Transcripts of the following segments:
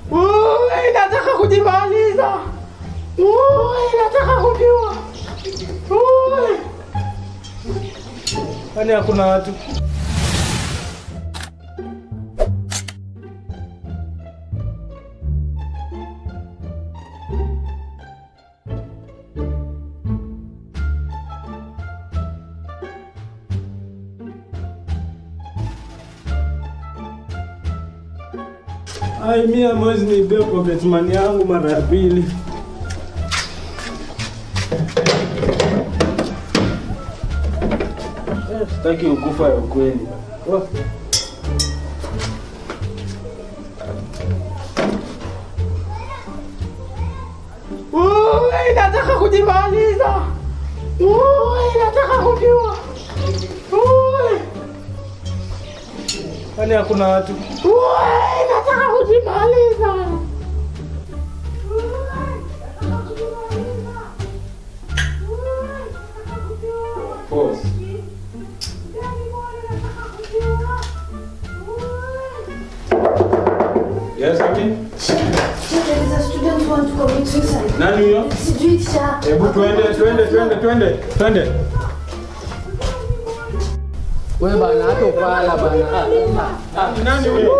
Nataka kujimaliza. Nataka kujiua. Kwani hakuna watu? Ai, mimi mwezi niibebe pocket money yangu mara ya pili. Sitaki ukufa ya ukweli. Nataka kujimaliza. Nataka kujiua. Kwani hakuna watu? Nataka kujimaliza. Pause. Yes, Ami? There is a student who wants to commit suicide. Nani huyo? Sijui cha. Hebu twende. Wewe bana hata upala bana. Nani huyo?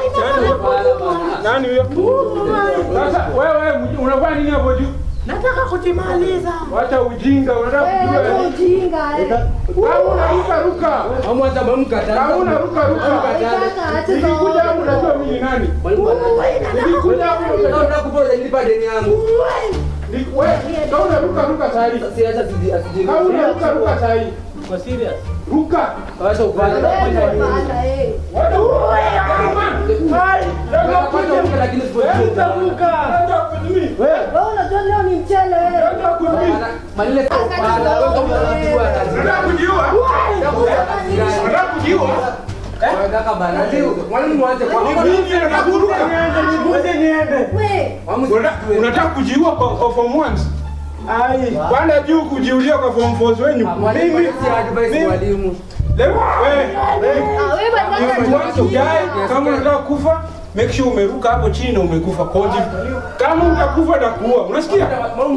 Nani huyo? Sasa wewe unafanya nini hapo juu? Nataka kujimaliza. Wacha ujinga, unataka kujua nini? Ujinga. Kama unaruka. Mama hata mamka tata. Kama unaruka. Nikikuja hapo unajua mimi ni nani? Nikikuja hapo unataka kupoza nilipa deni yangu. Wewe, kama unaruka sasa. Si acha asije. Kama unaruka sasa. Kwa serious? Ruka. Wacha upala. Wacha lakini siporuka. Wewe unajua leo ni mchele wewe. Malile upala. Unataka kujiua? Unataka kujiua? Kaka bana. Mwalimu mwache kwa mimi nataka kuruka. Niende. Wewe. Unataka kujiua kwa form 1? Ai, bwana juu kujiulia kwa form 4 wenyu. Mimi si advice mwalimu. Kama unataka kufa, make sure umeruka hapo chini na umekufa kote. Kama utakufa takuua. Unasikia?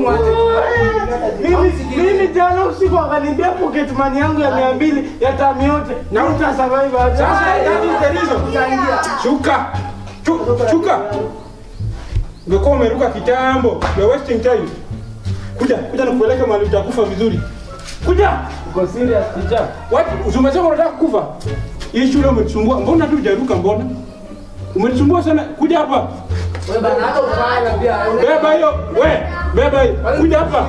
Mimi jana usiku akaniambia pocket money yangu ya 200 ya tamu yote na utasurvive aje. Sasa that is the reason. Shuka. Ungekuwa umeruka kitambo. You're wasting time. Kuja nikupeleke mahali utakufa vizuri. Kuja. Uko serious teacher? What? Umesema unataka kufa? Hii shule umetusumbua. Mbona tu hujaruka mbona? Umetusumbua sana. Kuja hapa. Wewe bana hata upala pia. Beba hiyo. Beba hiyo. Kuja hapa.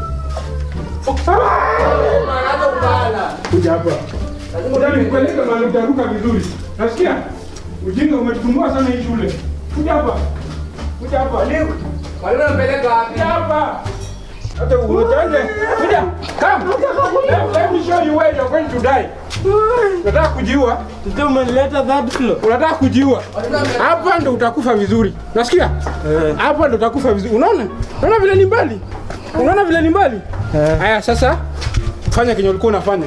Bana hata upala. Kuja hapa. Lazima nikupeleke mahali utaruka vizuri. Nasikia? Ujinga umetusumbua sana hii shule. Kuja hapa. Mwalimu anapeleka wapi? Kuja hapa. Hata uotaje? Kuja. Come. Let me show you where you're going to die. Unataka kujiua? Ndio umeleta third floor. Unataka kujiua? Hapa ndo utakufa vizuri. Nasikia? Hapa ndo utakufa vizuri. Unaona? Unaona vile ni mbali? Haya sasa fanya kenye ulikuwa unafanya.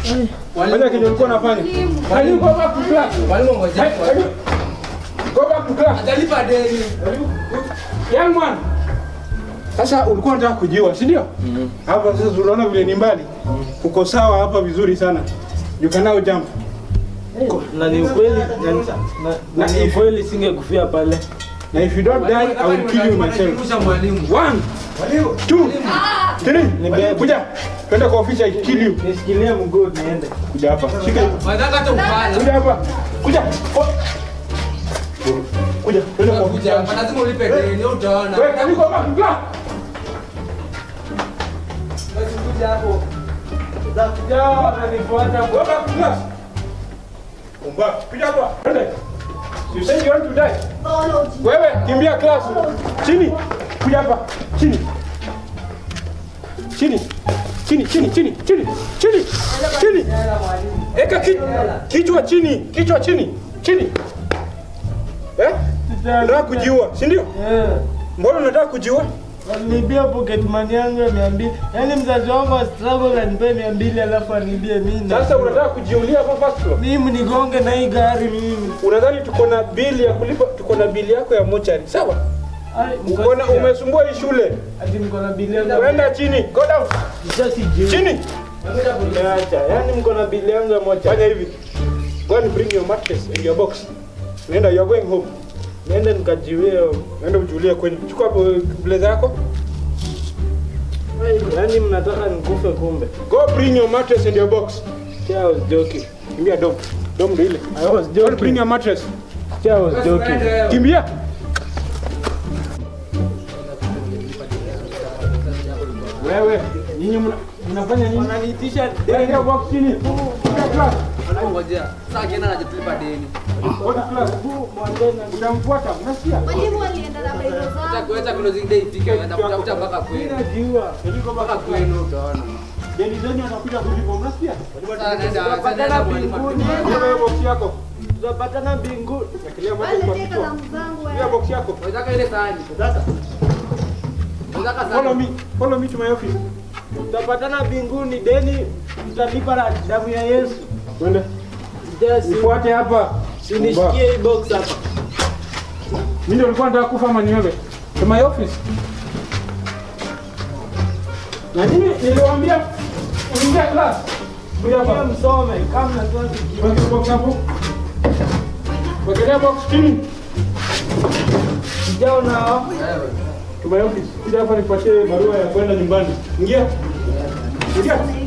Mwalimu go back to class. Mwalimu ngoja. Go back to class. Atalipa deni. Young man. Sasa ulikuwa unataka kujiua, si ndio? Hapa sasa unaona vile ni mbali. Uko sawa hapa vizuri sana. You can now jump. Na ni ukweli na ni ukweli singekufia pale. Na if you don't die, I will kill you myself. 1 2 3. Kuja. Twende kwa ofisi I kill you. Nishikilie mguu niende. Kuja hapa. Shika hiyo. Nataka hata upala. Kuja hapa. Kuja. Twende kwa ofisi. Lazima ulipe deni utaona. Wewe kaniko hapa kuja. Basi kuja hapo. Unanifuata hapa kuja. Kumba. Kuja hapa. Twende. You say you want to die? Wewe kimbia class. Chini. Kuja hapa. Chini. Eka kichwa chini. Unataka kujiua, si ndio? Mbona unataka kujiua? Nibia pocket money yangu ya 200. Yaani mzazi wangu wa struggle anipe 200 alafu anibie mimi. Sasa unataka kujiulia hapo first floor? Mimi nigonge na hii gari mimi. Unadhani tuko na bili ya kulipa, tuko na bili yako ya mochari, sawa? Umeona umesumbua hii shule. Ati mko na bili yangu. Kwenda chini, go down. Chini. Acha, yaani mko na bili yangu ya mochari. Fanya hivi. Go and bring your mattress and your box. Nenda, you are going home. Nenda nikajiwie. Nenda ujulie kwenye. Chukua blazer yako. Yaani mnataka nikufe kumbe. Go bring your mattress and your box. I was joking. Kimbia dom. Dom ndio ile. I was Go joking. bring your mattress. I was joking. Kimbia. Wewe, nyinyi mnafanya nini? Unaniitisha Nenda box chini. Class. Ngojea. Sasa kienda anajitulipa deni. What class? Unamfuata, unasikia? Mwalimu alienda na bailo zangu. Kuweza closing day ifike, unatafuta mpaka kwenu. Najua. Mpaka kwenu utaona. Deni zenu anakuja kulipa, unasikia? Sasa nenda mwalimu. Wewe box yako. Tutapatana mbinguni. Wekelea macho Wale kwa teka kichwa. na mzangu Hiyo box yako. Unataka ile sahani. Unataka sahani. Follow me to my office. Tutapatana mbinguni, deni tutalipa na damu ya Yesu. Twende. Yes. Nifuate hapa. Unishikie hii box hapa. Mimi ndio nilikuwa nataka kufa ama ni wewe? To my office. Na nini niliwaambia uingie class? Kuja Kwa hapa. msome kama mnatoa Weka box hapo. Wekelea box chini. kijao nao. To my office. Kuja hapa nipatie barua ya kwenda nyumbani. Ingia. Ingia.